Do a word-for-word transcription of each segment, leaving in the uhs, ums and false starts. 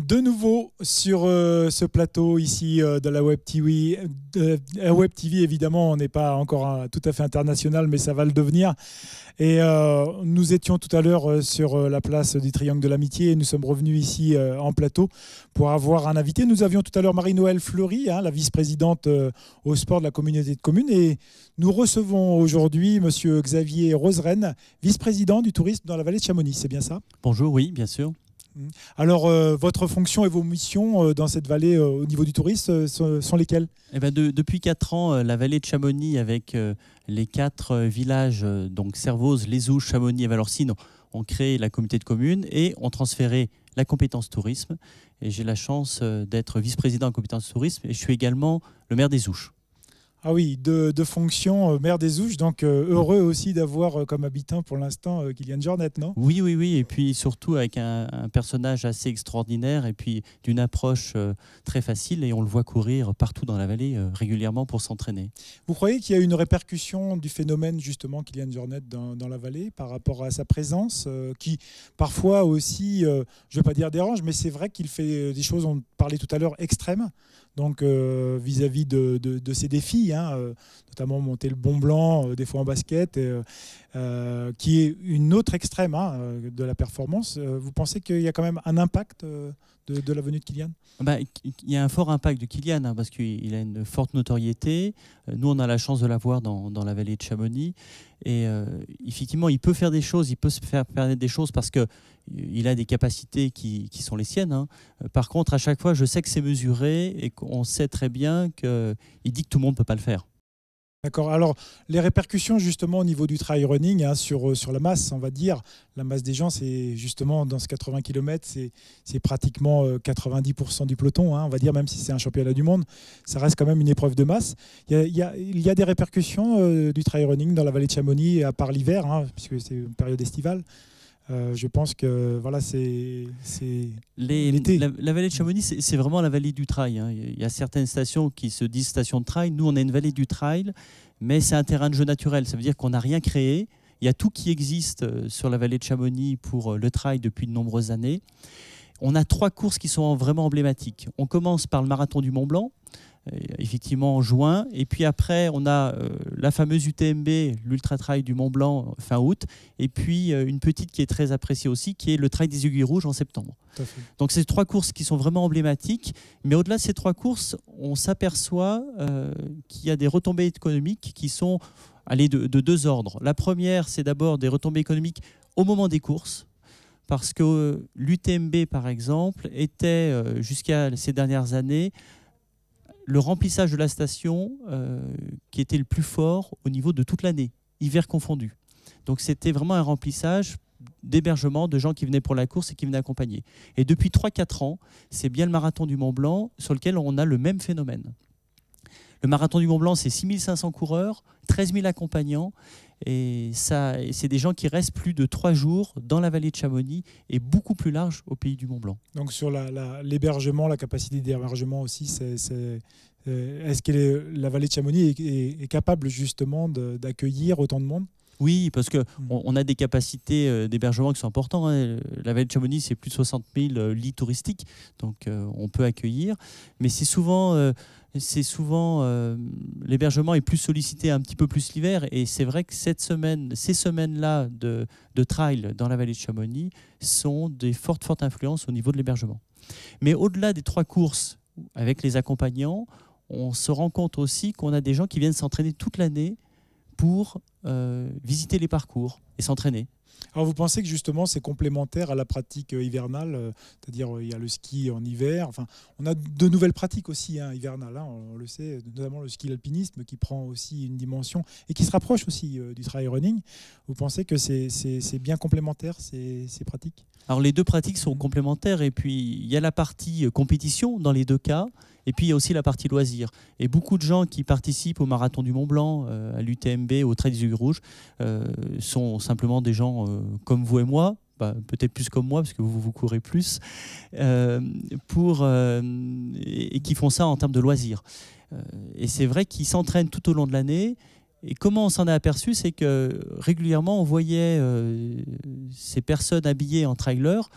De nouveau sur euh, ce plateau ici euh, de la Web T V. De, la Web T V, évidemment, on n'est pas encore un, tout à fait international, mais ça va le devenir. Et euh, nous étions tout à l'heure euh, sur euh, la place du Triangle de l'Amitié et nous sommes revenus ici euh, en plateau pour avoir un invité. Nous avions tout à l'heure Marie-Noëlle Fleury, hein, la vice-présidente euh, au sport de la communauté de communes. Et nous recevons aujourd'hui monsieur Xavier Roseren, vice-président du tourisme dans la vallée de Chamonix. C'est bien ça? Bonjour, oui, bien sûr. Alors, euh, votre fonction et vos missions euh, dans cette vallée euh, au niveau du tourisme euh, sont, sont lesquelles? Eh ben de, depuis quatre ans, euh, la vallée de Chamonix, avec euh, les quatre euh, villages, euh, donc Servoz, Les Ouches, Chamonix et Valorcine, ont créé la communauté de communes et ont transféré la compétence tourisme. Et j'ai la chance euh, d'être vice-président en compétence tourisme et je suis également le maire des Ouches. Ah oui, de, de fonction euh, maire des Ouches, donc euh, heureux aussi d'avoir euh, comme habitant pour l'instant euh, Kylian Jornet, non? Oui, oui, oui, et puis surtout avec un, un personnage assez extraordinaire et puis d'une approche euh, très facile et on le voit courir partout dans la vallée euh, régulièrement pour s'entraîner. Vous croyez qu'il y a une répercussion du phénomène justement Kylian Jornet dans, dans la vallée par rapport à sa présence euh, qui parfois aussi, euh, je ne vais pas dire dérange, mais c'est vrai qu'il fait des choses, on parlait tout à l'heure, extrêmes. Donc euh, vis-à-vis de, de, de ces défis, hein, euh, notamment monter le Mont Blanc, euh, des fois en basket, et, euh, qui est une autre extrême hein, de la performance. Euh, vous pensez qu'il y a quand même un impact euh, de, de la venue de Kylian? Bah, il y a un fort impact de Kylian hein, parce qu'il a une forte notoriété. Nous, on a la chance de l'avoir dans, dans la vallée de Chamonix. Et euh, effectivement, il peut faire des choses, il peut se faire permettre des choses parce qu'il a des capacités qui, qui sont les siennes. Hein. Par contre, à chaque fois, je sais que c'est mesuré et qu'on sait très bien qu'il dit que tout le monde ne peut pas le faire. D'accord. Alors, les répercussions justement au niveau du trail running, hein, sur, sur la masse, on va dire, la masse des gens, c'est justement dans ce quatre-vingts kilomètres, c'est, c'est pratiquement quatre-vingt-dix pour cent du peloton, hein, on va dire, même si c'est un championnat du monde, ça reste quand même une épreuve de masse. Il y a, il y a, il y a des répercussions euh, du trail running dans la vallée de Chamonix, à part l'hiver, hein, puisque c'est une période estivale. Euh, je pense que voilà, c'est, c'est Les, l'été. La, la vallée de Chamonix, c'est, c'est vraiment la vallée du trail. Hein. Il y a certaines stations qui se disent stations de trail. Nous, on a une vallée du trail, mais c'est un terrain de jeu naturel. Ça veut dire qu'on n'a rien créé. Il y a tout qui existe sur la vallée de Chamonix pour le trail depuis de nombreuses années. On a trois courses qui sont vraiment emblématiques. On commence par le marathon du Mont Blanc, effectivement en juin, et puis après on a euh, la fameuse U T M B, l'Ultra Trail du Mont Blanc fin août, et puis euh, une petite qui est très appréciée aussi, qui est le Trail des Aiguilles Rouges en septembre. Donc c'est trois courses qui sont vraiment emblématiques, mais au-delà de ces trois courses, on s'aperçoit euh, qu'il y a des retombées économiques qui sont allez, de, de deux ordres. La première, c'est d'abord des retombées économiques au moment des courses, parce que euh, l'U T M B par exemple était euh, jusqu'à ces dernières années le remplissage de la station euh, qui était le plus fort au niveau de toute l'année, hiver confondu. Donc c'était vraiment un remplissage d'hébergement de gens qui venaient pour la course et qui venaient accompagner. Et depuis trois quatre ans, c'est bien le marathon du Mont Blanc sur lequel on a le même phénomène. Le marathon du Mont Blanc, c'est six mille cinq cents coureurs, treize mille accompagnants, et, ça, et c'est des gens qui restent plus de trois jours dans la vallée de Chamonix et beaucoup plus large au pays du Mont Blanc. Donc sur la, la, l'hébergement, la capacité d'hébergement aussi, c'est, c'est, est-ce que les, la vallée de Chamonix est, est, est capable justement de, d'accueillir autant de monde? Oui, parce qu'on on a des capacités d'hébergement qui sont importantes. Hein. La vallée de Chamonix, c'est plus de soixante mille lits touristiques, donc euh, on peut accueillir. Mais c'est souvent, euh, c'est souvent euh, l'hébergement est plus sollicité un petit peu plus l'hiver. Et c'est vrai que cette semaine, ces semaines-là de, de trail dans la vallée de Chamonix sont des fortes, fortes influences au niveau de l'hébergement. Mais au-delà des trois courses avec les accompagnants, on se rend compte aussi qu'on a des gens qui viennent s'entraîner toute l'année pour euh, visiter les parcours et s'entraîner. Alors vous pensez que justement c'est complémentaire à la pratique hivernale, euh, c'est-à-dire euh, il y a le ski en hiver, enfin on a de nouvelles pratiques aussi hein, hivernales, hein, on, on le sait, notamment le ski alpinisme qui prend aussi une dimension et qui se rapproche aussi euh, du trail running. Vous pensez que c'est, c'est, c'est bien complémentaire ces, ces pratiques? Alors les deux pratiques sont complémentaires et puis il y a la partie compétition dans les deux cas. Et puis il y a aussi la partie loisirs. Et beaucoup de gens qui participent au marathon du Mont Blanc, euh, à l'U T M B, au Trail des Aiguilles Rouges, euh, sont simplement des gens euh, comme vous et moi, bah, peut-être plus comme moi, parce que vous, vous courez plus, euh, pour, euh, et, et qui font ça en termes de loisirs. Euh, et c'est vrai qu'ils s'entraînent tout au long de l'année. Et comment on s'en est aperçu, c'est que régulièrement, on voyait euh, ces personnes habillées en trailer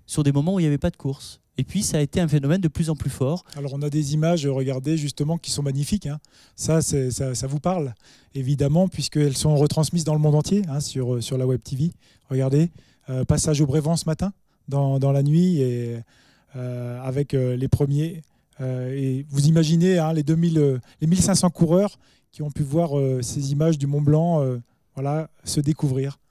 sur des moments où il n'y avait pas de course. Et puis, ça a été un phénomène de plus en plus fort. Alors, on a des images, regardez, justement, qui sont magnifiques. Hein. Ça, ça, ça vous parle, évidemment, puisqu'elles sont retransmises dans le monde entier, hein, sur, sur la Web T V. Regardez, euh, passage au Brévent ce matin, dans, dans la nuit, et, euh, avec euh, les premiers. Euh, et vous imaginez hein, les, deux mille, euh, les mille cinq cents coureurs qui ont pu voir euh, ces images du Mont Blanc euh, voilà, se découvrir.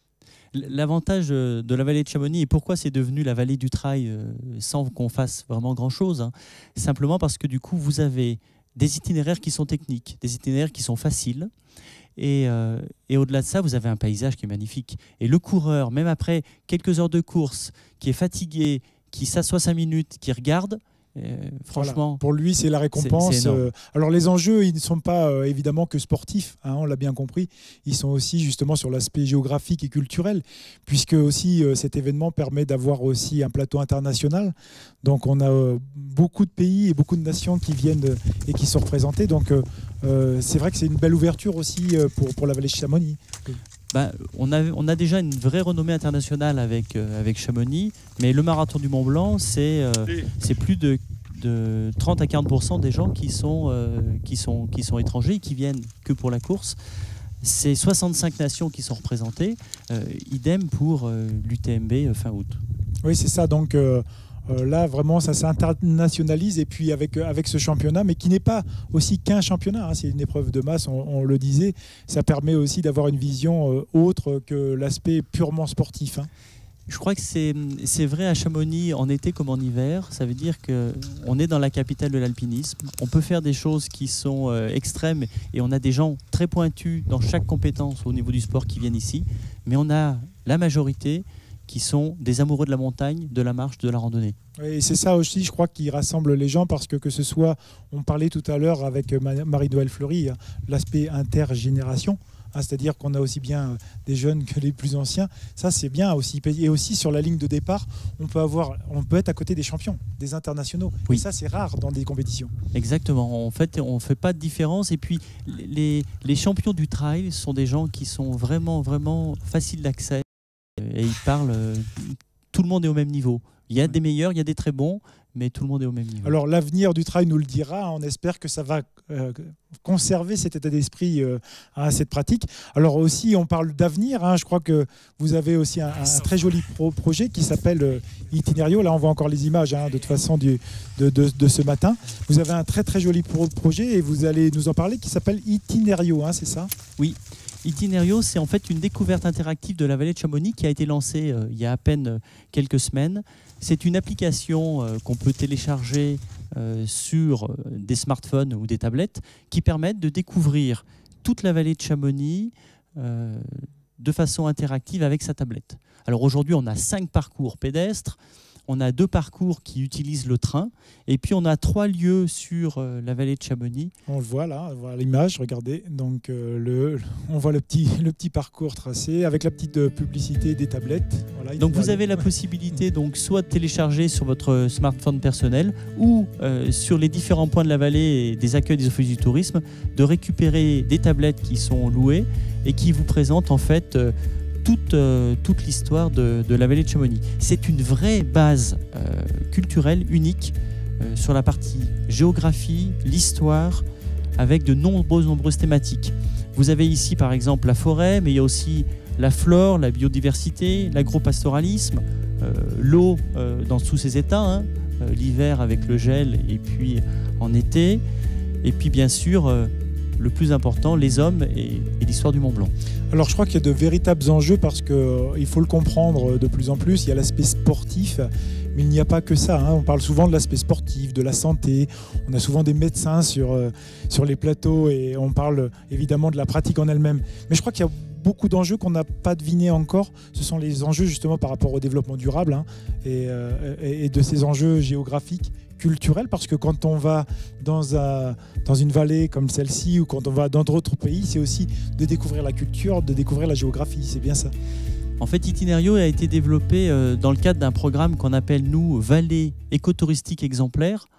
L'avantage de la vallée de Chamonix et pourquoi c'est devenu la vallée du trail sans qu'on fasse vraiment grand-chose, hein, simplement parce que du coup, vous avez des itinéraires qui sont techniques, des itinéraires qui sont faciles. Et, euh, et au-delà de ça, vous avez un paysage qui est magnifique. Et le coureur, même après quelques heures de course, qui est fatigué, qui s'assoit cinq minutes, qui regarde, Euh, franchement, voilà. Pour lui, c'est la récompense. C'est, c'est euh, alors les enjeux, ils ne sont pas euh, évidemment que sportifs, hein, on l'a bien compris. Ils sont aussi justement sur l'aspect géographique et culturel, puisque aussi euh, cet événement permet d'avoir aussi un plateau international. Donc on a euh, beaucoup de pays et beaucoup de nations qui viennent euh, et qui sont représentés. Donc euh, euh, c'est vrai que c'est une belle ouverture aussi euh, pour, pour la vallée de Chamonix. Ben, on, a, on a déjà une vraie renommée internationale avec, euh, avec Chamonix, mais le marathon du Mont Blanc, c'est euh, c'est plus de, de trente à quarante pour cent des gens qui sont, euh, qui, sont, qui sont étrangers et qui viennent que pour la course. C'est soixante-cinq nations qui sont représentées, euh, idem pour euh, l'U T M B euh, fin août. Oui, c'est ça. Donc euh, euh, là, vraiment, ça s'internationalise. Et puis avec, avec ce championnat, mais qui n'est pas aussi qu'un championnat, hein, c'est une épreuve de masse, on, on le disait, ça permet aussi d'avoir une vision euh, autre que l'aspect purement sportif. Hein. Je crois que c'est, c'est vrai à Chamonix en été comme en hiver. Ça veut dire qu'on est dans la capitale de l'alpinisme. On peut faire des choses qui sont euh, extrêmes et on a des gens très pointus dans chaque compétence au niveau du sport qui viennent ici. Mais on a la majorité qui sont des amoureux de la montagne, de la marche, de la randonnée. Et c'est ça aussi, je crois, qui rassemble les gens parce que que ce soit, on parlait tout à l'heure avec Marie-Noëlle Fleury, l'aspect intergénération. C'est-à-dire qu'on a aussi bien des jeunes que les plus anciens. Ça, c'est bien aussi. Et aussi, sur la ligne de départ, on peut, avoir, on peut être à côté des champions, des internationaux. Oui. Et ça, c'est rare dans des compétitions. Exactement. En fait, on ne fait pas de différence. Et puis, les, les champions du trail sont des gens qui sont vraiment, vraiment faciles d'accès. Et ils parlent... Tout le monde est au même niveau. Il y a des meilleurs, il y a des très bons, mais tout le monde est au même niveau. Alors l'avenir du trail nous le dira, on espère que ça va euh, conserver cet état d'esprit euh, à cette pratique. Alors aussi, on parle d'avenir, hein, je crois que vous avez aussi un, un très joli pro projet qui s'appelle euh, Itinério. Là, on voit encore les images hein, de toute façon du, de, de, de ce matin. Vous avez un très très joli pro projet et vous allez nous en parler qui s'appelle Itinério, hein, c'est ça? Oui. Itinério, c'est en fait une découverte interactive de la vallée de Chamonix qui a été lancée euh, il y a à peine euh, quelques semaines. C'est une application euh, qu'on peut télécharger euh, sur euh, des smartphones ou des tablettes qui permettent de découvrir toute la vallée de Chamonix euh, de façon interactive avec sa tablette. Alors aujourd'hui, on a cinq parcours pédestres. On a deux parcours qui utilisent le train et puis on a trois lieux sur euh, la vallée de Chamonix. On le voit là, on voit l'image, regardez. Donc euh, le, on voit le petit, le petit parcours tracé avec la petite euh, publicité des tablettes. Voilà, donc vous avez la possibilité donc soit de télécharger sur votre smartphone personnel ou euh, sur les différents points de la vallée et des accueils des offices du tourisme de récupérer des tablettes qui sont louées et qui vous présentent en fait euh, toute, euh, toute l'histoire de, de la vallée de Chamonix. C'est une vraie base euh, culturelle unique euh, sur la partie géographie, l'histoire, avec de nombreuses, nombreuses thématiques. Vous avez ici par exemple la forêt, mais il y a aussi la flore, la biodiversité, l'agropastoralisme, euh, l'eau euh, dans tous ses états, hein, euh, l'hiver avec le gel et puis en été, et puis bien sûr euh, le plus important, les hommes et, et l'histoire du Mont Blanc. Alors je crois qu'il y a de véritables enjeux parce qu'il euh, faut le comprendre de plus en plus, il y a l'aspect sportif, mais il n'y a pas que ça, hein. On parle souvent de l'aspect sportif, de la santé, on a souvent des médecins sur, euh, sur les plateaux et on parle évidemment de la pratique en elle-même. Mais je crois qu'il y a beaucoup d'enjeux qu'on n'a pas devinés encore, ce sont les enjeux justement par rapport au développement durable hein, et, euh, et de ces enjeux géographiques, culturels, parce que quand on va dans, un, dans une vallée comme celle-ci ou quand on va dans d'autres pays, c'est aussi de découvrir la culture, de découvrir la géographie, c'est bien ça. En fait, Itinério a été développé euh, dans le cadre d'un programme qu'on appelle, nous, Vallée écotouristique exemplaire,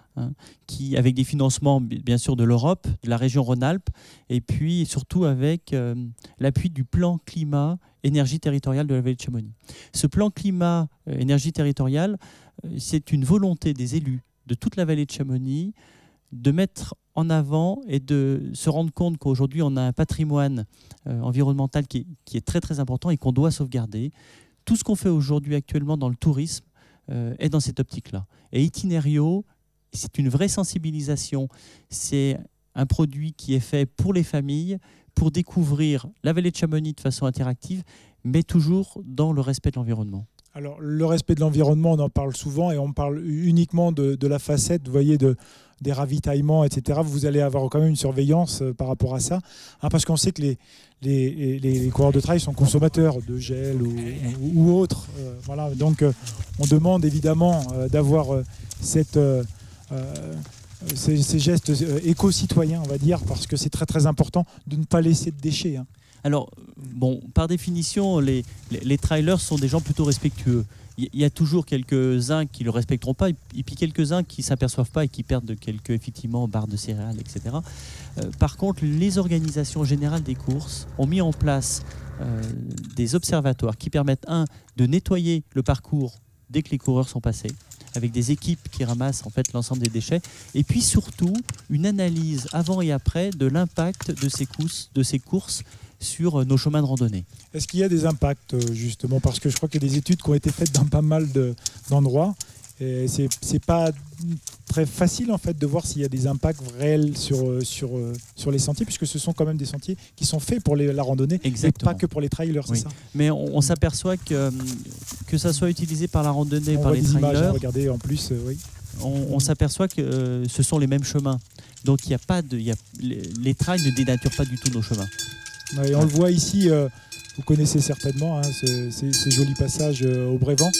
hein, qui, avec des financements bien sûr de l'Europe, de la région Rhône-Alpes, et puis surtout avec euh, l'appui du plan climat énergie territoriale de la vallée de Chamonix. Ce plan climat euh, énergie territoriale, euh, c'est une volonté des élus de toute la vallée de Chamonix de mettre en avant et de se rendre compte qu'aujourd'hui on a un patrimoine euh, environnemental qui est, qui est très très important et qu'on doit sauvegarder. Tout ce qu'on fait aujourd'hui actuellement dans le tourisme euh, est dans cette optique-là. Et Itinério, c'est une vraie sensibilisation. C'est un produit qui est fait pour les familles, pour découvrir la vallée de Chamonix de façon interactive, mais toujours dans le respect de l'environnement. Alors, le respect de l'environnement, on en parle souvent et on parle uniquement de, de la facette, vous voyez, de, des ravitaillements, et cetera. Vous allez avoir quand même une surveillance euh, par rapport à ça, hein, parce qu'on sait que les, les, les, les coureurs de trail sont consommateurs de gel ou, ou, ou autres. Euh, voilà. Donc, euh, on demande évidemment euh, d'avoir euh, cette... Euh, euh, Ces, ces gestes éco-citoyens, on va dire, parce que c'est très très important de ne pas laisser de déchets. Hein. Alors, bon, par définition, les, les, les trailers sont des gens plutôt respectueux. Il y a toujours quelques-uns qui ne le respecteront pas, et puis quelques-uns qui ne s'aperçoivent pas et qui perdent quelques, effectivement, barres de céréales, et cetera. Euh, par contre, les organisations générales des courses ont mis en place euh, des observatoires qui permettent, un, de nettoyer le parcours dès que les coureurs sont passés, avec des équipes qui ramassent en fait l'ensemble des déchets, et puis surtout une analyse avant et après de l'impact de ces courses, de ces courses sur nos chemins de randonnée. Est-ce qu'il y a des impacts justement? Parce que je crois qu'il y a des études qui ont été faites dans pas mal de, d'endroits, et c'est, c'est pas très facile en fait de voir s'il y a des impacts réels sur, sur, sur les sentiers, puisque ce sont quand même des sentiers qui sont faits pour les, la randonnée. Exactement. Et pas que pour les trailers, oui. C'est ça. Mais on, on s'aperçoit que que ça soit utilisé par la randonnée, on par les trailers, images, hein, regardez en plus, euh, oui. on, on s'aperçoit que euh, ce sont les mêmes chemins. Donc il y a pas de, il y a, les, les trails ne dénaturent pas du tout nos chemins. Ouais, on le voit ici, euh, vous connaissez certainement hein, ce, ces, ces jolis passages euh, au Brévent.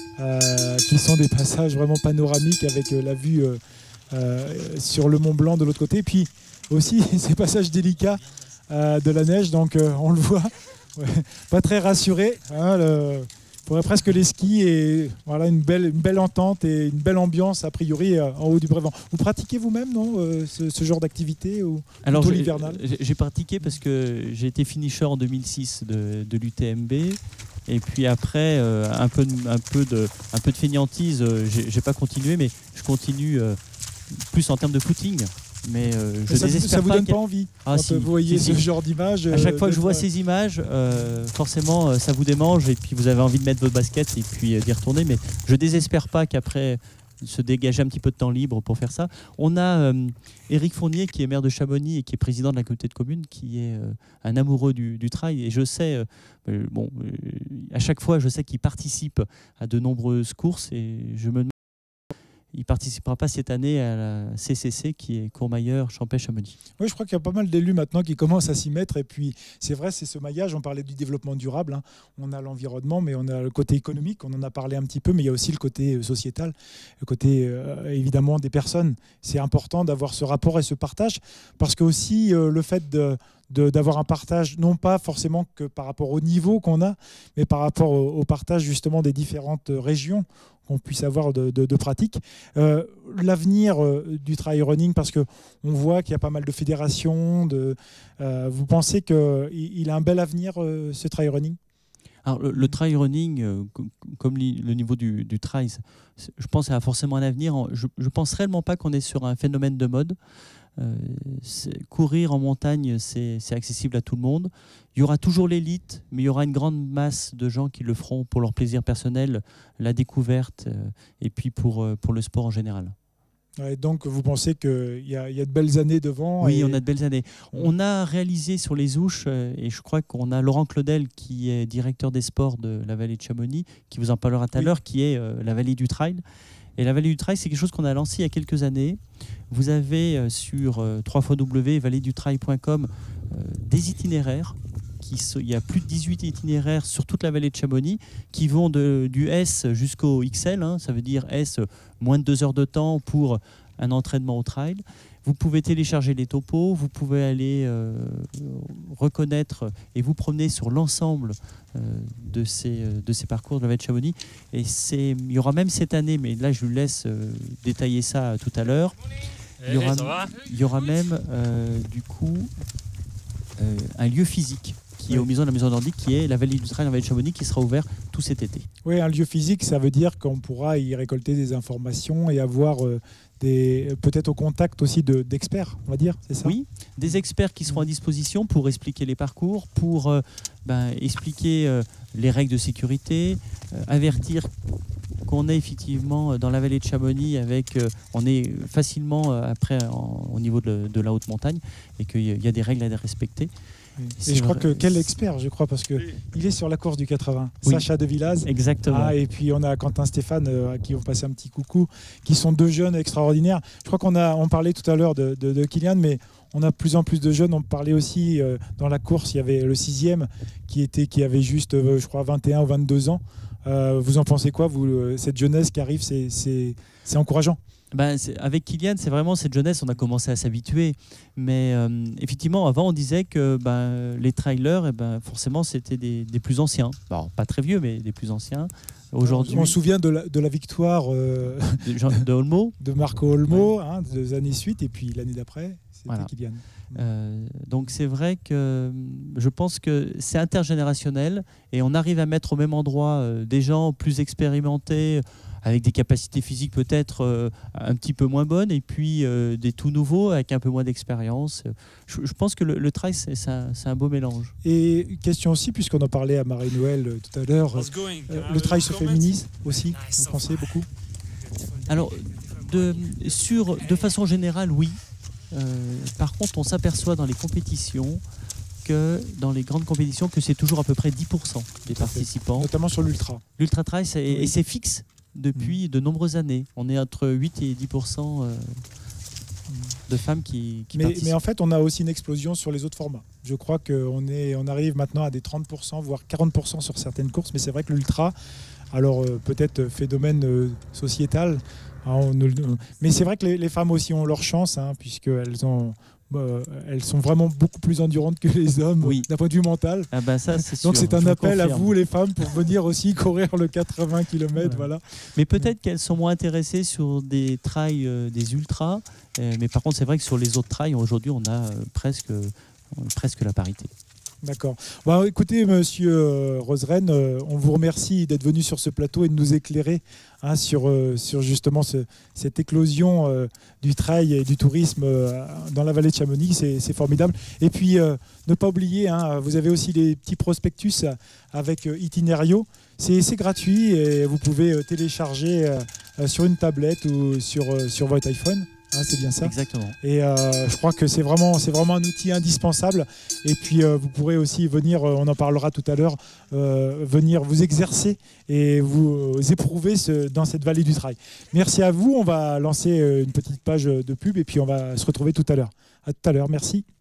Euh, qui sont des passages vraiment panoramiques avec euh, la vue euh, euh, sur le Mont Blanc de l'autre côté. Puis aussi ces passages délicats euh, de la neige, donc euh, on le voit, ouais, pas très rassuré. Hein, le, faudrait presque les skis et voilà une belle, une belle entente et une belle ambiance a priori euh, en haut du Brévent. Vous pratiquez vous-même non euh, ce, ce genre d'activité ou Alors plutôt j'ai, l'hivernal? J'ai pratiqué parce que j'ai été finisher en deux mille six de, de l'U T M B. Et puis après, euh, un, peu de, un, peu de, un peu de fainéantise, euh, j'ai, j'ai pas continué, mais je continue euh, plus en termes de footing. Mais euh, je ça, désespère ça vous pas donne qu'elle... pas envie ah, quand si, vous voyez si, ce si. genre d'image. À chaque fois que je vois euh, ces images, euh, forcément, euh, ça vous démange et puis vous avez envie de mettre votre basket et puis euh, d'y retourner. Mais je désespère pas qu'après se dégager un petit peu de temps libre pour faire ça. On a euh, Éric Fournier qui est maire de Chamonix et qui est président de la communauté de communes, qui est euh, un amoureux du, du trail. Et je sais, euh, bon, euh, à chaque fois, je sais qu'il participe à de nombreuses courses et je me demande. Il ne participera pas cette année à la C C C qui est Courmayeur, Champais-Chamonix. Oui, je crois qu'il y a pas mal d'élus maintenant qui commencent à s'y mettre. Et puis, c'est vrai, c'est ce maillage. On parlait du développement durable. Hein. On a l'environnement, mais on a le côté économique. On en a parlé un petit peu, mais il y a aussi le côté sociétal, le côté euh, évidemment des personnes. C'est important d'avoir ce rapport et ce partage parce que aussi euh, le fait de De, d'avoir un partage, non pas forcément que par rapport au niveau qu'on a, mais par rapport au, au partage justement des différentes régions qu'on puisse avoir de, de, de pratiques. Euh, l'avenir euh, du trail running, parce qu'on voit qu'il y a pas mal de fédérations, de, euh, vous pensez qu'il il a un bel avenir, euh, ce trail running? Alors, le, le trail running, euh, comme li, le niveau du, du trail, je pense qu'il a forcément un avenir. Je ne pense réellement pas qu'on est sur un phénomène de mode. Euh, courir en montagne, c'est accessible à tout le monde. Il y aura toujours l'élite, mais il y aura une grande masse de gens qui le feront pour leur plaisir personnel, la découverte euh, et puis pour, euh, pour le sport en général. Ouais, donc vous pensez qu'il y, y a de belles années devant? Oui, et... on a de belles années. On a réalisé sur les Ouches, euh, et je crois qu'on a Laurent Claudel qui est directeur des sports de la vallée de Chamonix, qui vous en parlera tout à oui. l'heure, qui est euh, la vallée du trail. Et la vallée du trail, c'est quelque chose qu'on a lancé il y a quelques années. Vous avez euh, sur euh, w w w point vallée du trail point com euh, des itinéraires. Qui so, il y a plus de dix-huit itinéraires sur toute la vallée de Chamonix qui vont de, du S jusqu'au X L. Hein, ça veut dire S, moins de deux heures de temps pour un entraînement au trail. Vous pouvez télécharger les topos, vous pouvez aller euh, reconnaître et vous promener sur l'ensemble euh, de, ces, de ces parcours de la vallée de Chamonix. Et c'est, il y aura même cette année, mais là je vous laisse euh, détailler ça tout à l'heure, il y aura, il y aura même euh, du coup euh, un lieu physique qui est aux maisons de la Maison Nordique, qui est la vallée du Trail, la vallée de Chamonix, qui sera ouvert tout cet été. Oui, un lieu physique, ça veut dire qu'on pourra y récolter des informations et avoir euh, des, peut-être au contact aussi de, d'experts, on va dire, c'est ça? Oui, des experts qui seront à disposition pour expliquer les parcours, pour euh, ben, expliquer euh, les règles de sécurité, euh, avertir qu'on est effectivement dans la vallée de Chamonix, avec, euh, on est facilement euh, après en, au niveau de, de la haute montagne et qu'il y a des règles à respecter. Et je crois que quel expert, je crois, parce qu'il est sur la course du quatre-vingts, oui. Sacha De Villaz. Exactement. Ah, et puis on a Quentin Stéphane euh, à qui on passe un petit coucou, qui sont deux jeunes extraordinaires. Je crois qu'on a, on parlait tout à l'heure de, de, de Kylian, mais on a de plus en plus de jeunes. On parlait aussi euh, dans la course, il y avait le sixième qui, était, qui avait juste, euh, je crois, vingt et un ou vingt-deux ans. Euh, vous en pensez quoi, vous, euh, cette jeunesse qui arrive, c'est, c'est, c'est encourageant? Ben, avec Kylian, c'est vraiment cette jeunesse, on a commencé à s'habituer. Mais euh, effectivement, avant, on disait que ben, les trailers, eh ben, forcément, c'était des, des plus anciens. Alors, pas très vieux, mais des plus anciens. Aujourd'hui, on se souvient de la, de la victoire euh, de, Jean, de Olmo, de Marco Olmo, ouais. hein, deux années suite, et puis l'année d'après, c'était voilà. Kylian. Euh, donc c'est vrai que je pense que c'est intergénérationnel et on arrive à mettre au même endroit euh, des gens plus expérimentés, avec des capacités physiques peut-être euh, un petit peu moins bonnes, et puis euh, des tout nouveaux avec un peu moins d'expérience. Je, je pense que le, le trail, c'est, c'est, un, c'est un beau mélange. Et question aussi, puisqu'on en parlait à Marie-Noël euh, tout à l'heure, euh, le trail se féminise aussi, vous pensez beaucoup? Alors, de, sur, de façon générale, oui. Euh, par contre, on s'aperçoit dans les compétitions, que dans les grandes compétitions, que c'est toujours à peu près dix pour cent des participants. Notamment sur l'ultra. L'ultra trail, c'est, oui. et c'est fixe depuis mmh. de nombreuses années. On est entre huit et dix pour cent euh, de femmes qui, qui mais, participent. Mais en fait, on a aussi une explosion sur les autres formats. Je crois qu'on est, on arrive maintenant à des trente pour cent, voire quarante pour cent sur certaines courses, mais c'est vrai que l'ultra, alors euh, peut-être phénomène euh, sociétal, hein, on, euh, mais c'est vrai que les, les femmes aussi ont leur chance, hein, puisqu'elles ont... Euh, elles sont vraiment beaucoup plus endurantes que les hommes, oui. d'un point de vue mental. Ah bah ça, c'est Donc sûr, c'est un appel à vous les femmes pour venir aussi courir le quatre-vingts kilomètres. Ouais. Voilà. Mais peut-être qu'elles sont moins intéressées sur des trails, euh, des ultras. Euh, mais par contre, c'est vrai que sur les autres trails, aujourd'hui, on a euh, presque, euh, presque la parité. D'accord. Bon, écoutez, monsieur euh, Roseren, euh, on vous remercie d'être venu sur ce plateau et de nous éclairer hein, sur, euh, sur justement ce, cette éclosion euh, du trail et du tourisme euh, dans la vallée de Chamonix. C'est, c'est formidable. Et puis, euh, ne pas oublier, hein, vous avez aussi les petits prospectus avec euh, Itinérario. C'est, c'est gratuit et vous pouvez euh, télécharger euh, sur une tablette ou sur, euh, sur votre iPhone. Ah, c'est bien ça. Exactement. Et euh, je crois que c'est vraiment, c'est vraiment un outil indispensable. Et puis euh, vous pourrez aussi venir, euh, on en parlera tout à l'heure, euh, venir vous exercer et vous euh, éprouver ce, dans cette vallée du trail. Merci à vous. On va lancer une petite page de pub et puis on va se retrouver tout à l'heure. À tout à l'heure. Merci.